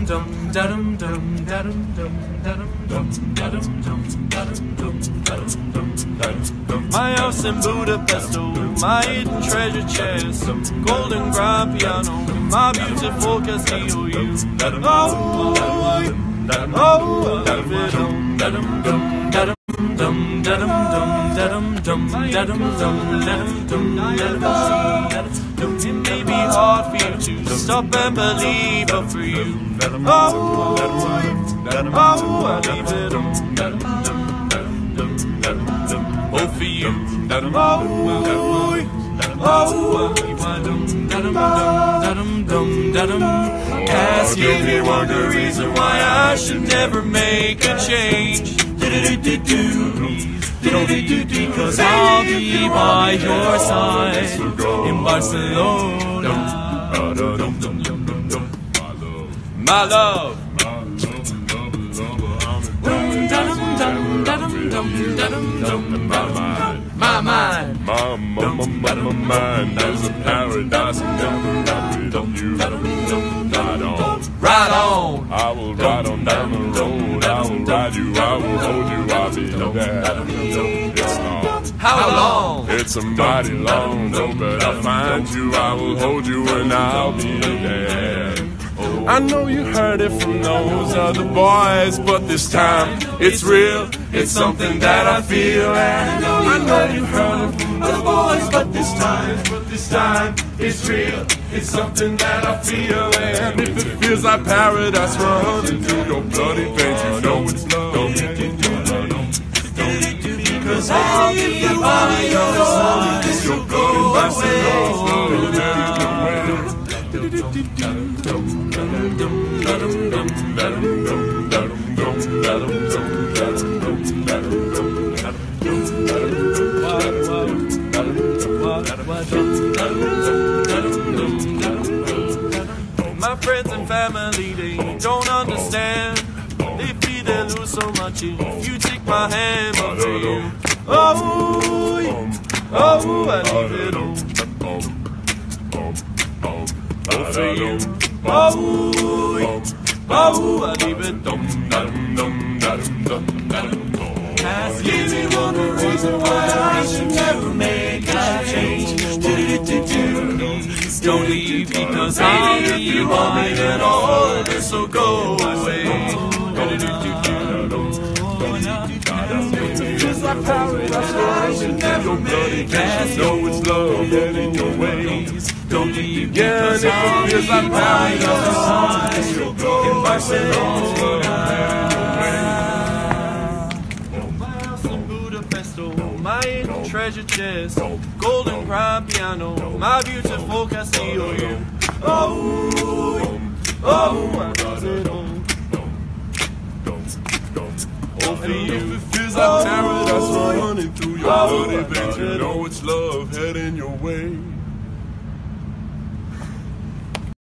My house in Budapest, oh, my hidden treasure chest, golden grand piano, my beautiful Castillo. You, oh, oh, it may be hard for you to stop and believe, but for you, oh, I leave it on. Oh, for you, ask if you wonder reason why I should never make a change. Because I'll be by your side in Barcelona. My love. My mind. My mind is a paradise and never ride on. Ride on. I will ride on down the road. I will ride you. I will hold you. I'll be there. It's long. How long? It's a mighty long road, but I'll find you. I will hold you and I'll be there. I know you heard it from those other boys, but this time it's real. It's something that I feel, and I know you heard it from other boys, but this time it's real. It's something that I feel, and if it feels like paradise running through your bloody veins, you know it's love. Because I'll be by your side, it's your go away. My friends and family, they don't understand. They feel they lose so much if you take my hand, but for you, oh, I leave it all. Oh, for you, oh, I leave it ask me one reason why I should never make a change. Don't leave because I'll be mine and all of this will go away. It's like paradise, I should never make a know it's love heading your ways. Don't leave because I'll be paradise. You'll go in Barcelona. My hidden treasure chest, golden grand piano, my beautiful Castillo. You, oh, I got it all. Oh, for you, it feels like paradise running through your bloody veins. You know it's love heading your way.